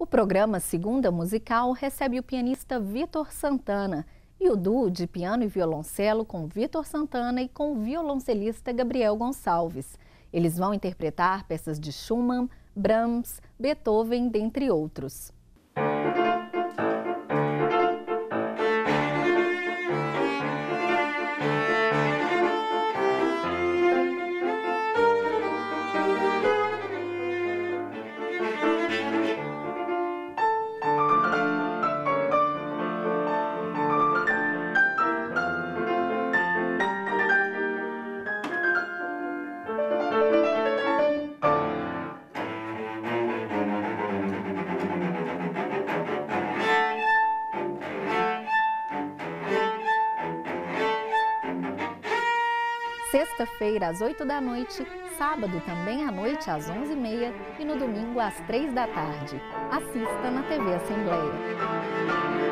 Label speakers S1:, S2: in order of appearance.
S1: O programa Segunda Musical recebe o pianista Vitor Santana e o duo de piano e violoncelo com Vitor Santana e com o violoncelista Gabriel Gonçalves. Eles vão interpretar peças de Schumann, Brahms, Beethoven, dentre outros. Sexta-feira, às 8 da noite, sábado também à noite, às 11h30 e no domingo, às 3 da tarde. Assista na TV Assembleia.